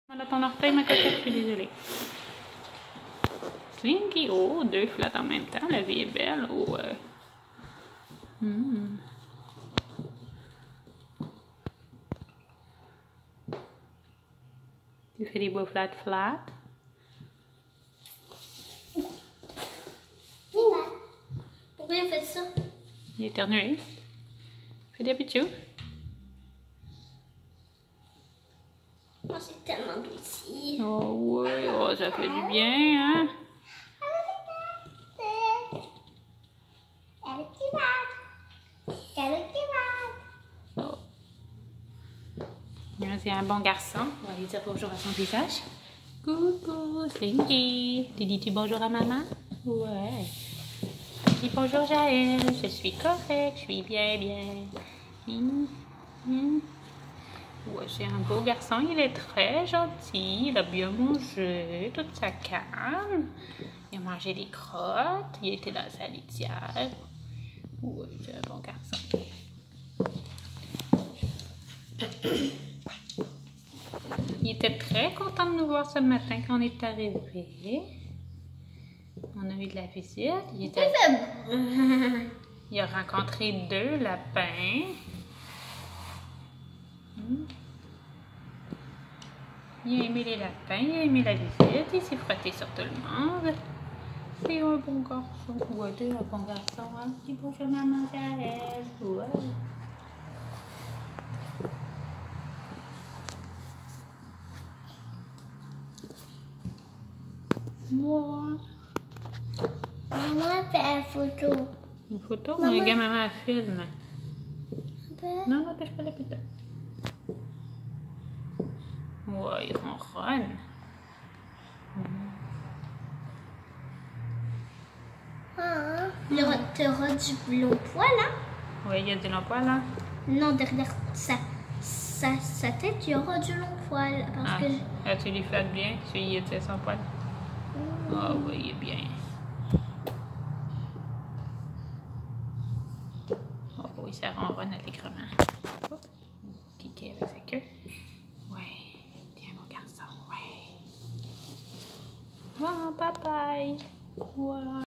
Voilà ton orteil, ma coquette, je suis désolée. Slinky, oh, deux flottes en même temps, la vie est belle, oh. Tu fais des beaux flat. Pourquoi il fait ça? Il est éternué. Fais des petits. Oh, c'est tellement doux ici. Oh oui, oh, ça fait du bien, hein? Oh. C'est un bon garçon. On va lui dire bonjour à son visage. Coucou, Slinky. Tu dis-tu bonjour à maman? Ouais. Dis bonjour Jaël. Je suis correct, je suis bien. Ouais, c'est un beau garçon, il est très gentil, il a bien mangé toute sa canne. Il a mangé des crottes, il était dans sa litière. Ouais, c'est un bon garçon. Il était très content de nous voir ce matin quand on est arrivé. On a eu de la visite. Il a rencontré 2 lapins. Il a aimé les lapins, il a aimé la visite, il s'est frotté sur tout le monde. C'est un bon garçon. Ouais, t'es un bon garçon, hein? Dis bonjour maman Jaël. Ouais. Moi. Maman fait une photo. Une photo? Maman. Regarde maman elle filme. Non, n'empêche pas la putain. Ouais, ils ronronnent. Tu auras du long poil, hein? Oui, il y a du long poil là. Non, derrière sa tête, il y aura du long poil. Parce que Tu lui fais bien, tu y étais son poil. Ah oui, il est bien. Oh oui, ça ronronne allègrement. Piquer avec sa queue. Ouais, tiens mon garçon, ouais. Oh, bye bye. Ouais.